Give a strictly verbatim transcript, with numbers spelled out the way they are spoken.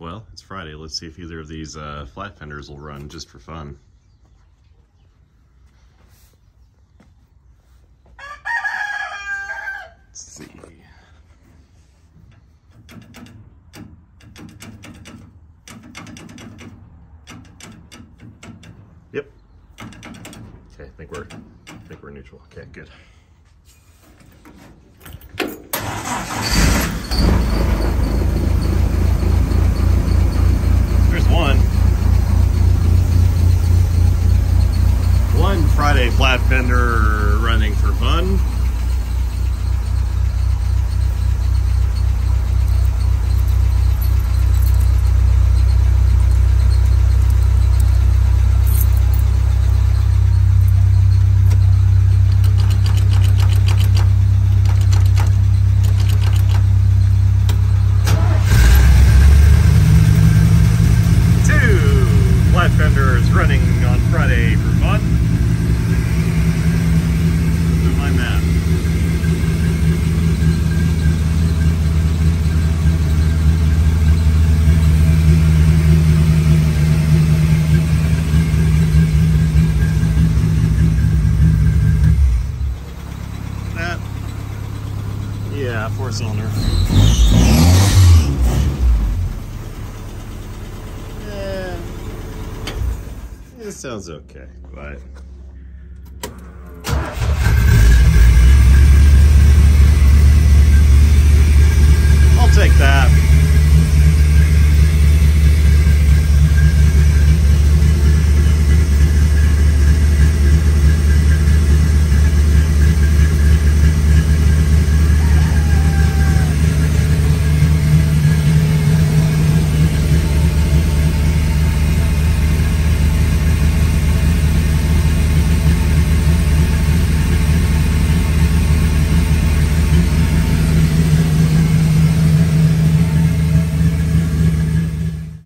Well, it's Friday. Let's see if either of these uh, Flatfenders will run just for fun. Let's see. Yep. Okay, I think we're I think we're neutral. Okay, good. There's one. One Friday Flatfender running for fun. Flatfender is running on Friday for fun. Do my math. That, yeah, four cylinder. It sounds okay, but